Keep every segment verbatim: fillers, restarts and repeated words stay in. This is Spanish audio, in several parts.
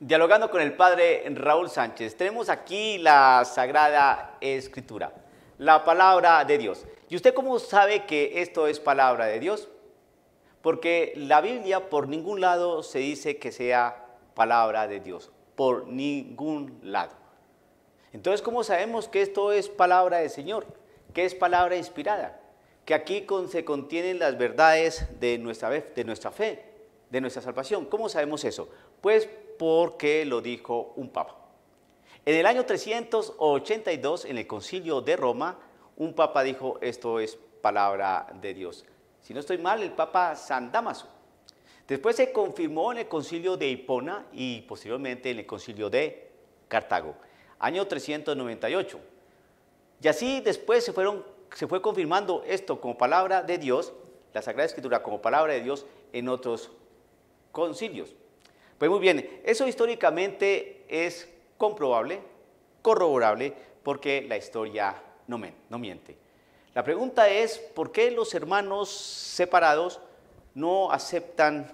Dialogando con el padre Raúl Sánchez, tenemos aquí la Sagrada Escritura, la palabra de Dios. ¿Y usted cómo sabe que esto es palabra de Dios? Porque la Biblia por ningún lado se dice que sea palabra de Dios, por ningún lado. Entonces, ¿cómo sabemos que esto es palabra del Señor? Que es palabra inspirada, que aquí con, se contienen las verdades de nuestra, de nuestra fe, de nuestra salvación. ¿Cómo sabemos eso? Pues porque lo dijo un papa. En el año trescientos ochenta y dos, en el Concilio de Roma, un papa dijo, esto es palabra de Dios. Si no estoy mal, el papa San Dámaso. Después se confirmó en el Concilio de Hipona y posteriormente en el Concilio de Cartago, año trescientos noventa y ocho. Y así después se, fueron, se fue confirmando esto como palabra de Dios, la Sagrada Escritura como palabra de Dios en otros concilios. Pues muy bien, eso históricamente es comprobable, corroborable, porque la historia no, no miente. La pregunta es, ¿por qué los hermanos separados no aceptan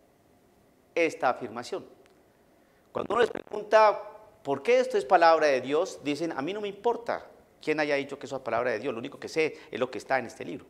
esta afirmación? Cuando uno les pregunta, ¿por qué esto es palabra de Dios? Dicen, a mí no me importa quién haya dicho que eso es palabra de Dios, lo único que sé es lo que está en este libro.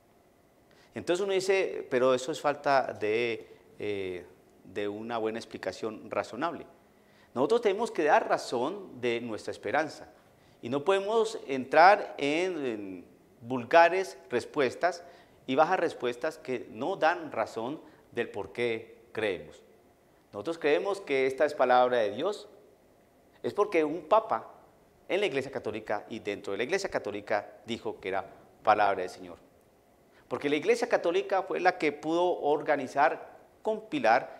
Entonces uno dice, pero eso es falta de... Eh, de una buena explicación razonable. Nosotros tenemos que dar razón de nuestra esperanza y no podemos entrar en, en vulgares respuestas y bajas respuestas que no dan razón del por qué creemos. Nosotros creemos que esta es palabra de Dios, es porque un papa en la Iglesia Católica y dentro de la Iglesia Católica dijo que era palabra del Señor. Porque la Iglesia Católica fue la que pudo organizar, compilar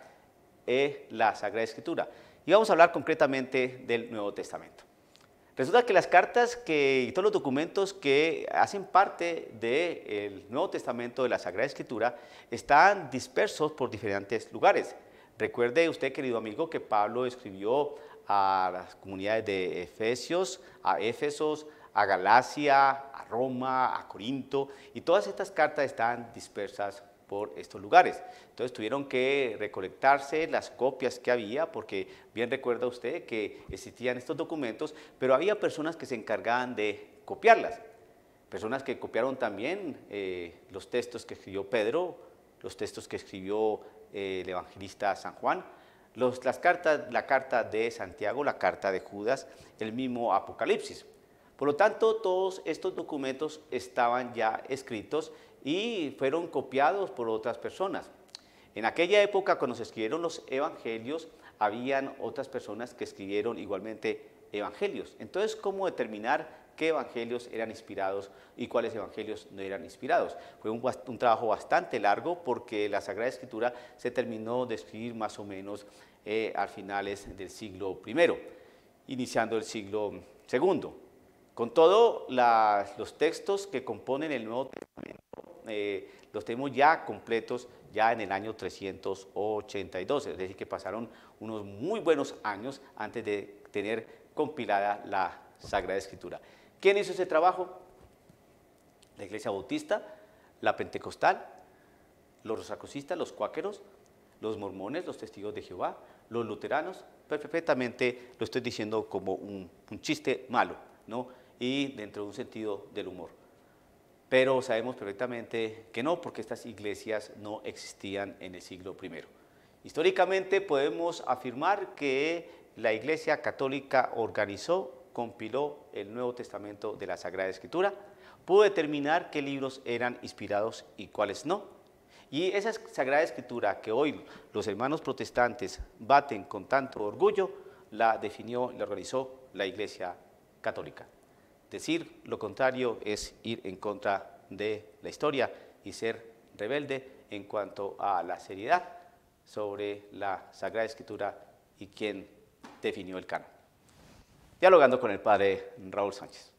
Eh, la Sagrada Escritura. Y vamos a hablar concretamente del Nuevo Testamento. Resulta que las cartas que, y todos los documentos que hacen parte del Nuevo Testamento de la Sagrada Escritura están dispersos por diferentes lugares. Recuerde usted, querido amigo, que Pablo escribió a las comunidades de Efesios, a Éfesos, a Galacia, a Roma, a Corinto, y todas estas cartas están dispersas por estos lugares. Entonces tuvieron que recolectarse las copias que había, porque bien recuerda usted que existían estos documentos, pero había personas que se encargaban de copiarlas. Personas que copiaron también eh, los textos que escribió Pedro, los textos que escribió eh, el evangelista San Juan, los, las cartas, la carta de Santiago, la carta de Judas, el mismo Apocalipsis. Por lo tanto, todos estos documentos estaban ya escritos y fueron copiados por otras personas. En aquella época, cuando se escribieron los evangelios, habían otras personas que escribieron igualmente evangelios. Entonces, ¿cómo determinar qué evangelios eran inspirados y cuáles evangelios no eran inspirados? Fue un, un trabajo bastante largo porque la Sagrada Escritura se terminó de escribir más o menos eh, a finales del siglo primero, iniciando el siglo segundo. Con todo, las, los textos que componen el Nuevo Testamento eh, los tenemos ya completos ya en el año trescientos ochenta y dos, es decir, que pasaron unos muy buenos años antes de tener compilada la Sagrada Escritura. ¿Quién hizo ese trabajo? La Iglesia Bautista, la Pentecostal, los rosacrucistas, los cuáqueros, los mormones, los testigos de Jehová, los luteranos. Perfectamente lo estoy diciendo como un, un chiste malo, ¿no? Y dentro de un sentido del humor. Pero sabemos perfectamente que no, porque estas iglesias no existían en el siglo primero. Históricamente podemos afirmar que la Iglesia Católica organizó, compiló el Nuevo Testamento de la Sagrada Escritura, pudo determinar qué libros eran inspirados y cuáles no. Y esa Sagrada Escritura que hoy los hermanos protestantes baten con tanto orgullo, la definió y la organizó la Iglesia Católica. Decir lo contrario es ir en contra de la historia y ser rebelde en cuanto a la seriedad sobre la Sagrada Escritura y quién definió el canon. Dialogando con el padre Raúl Sánchez.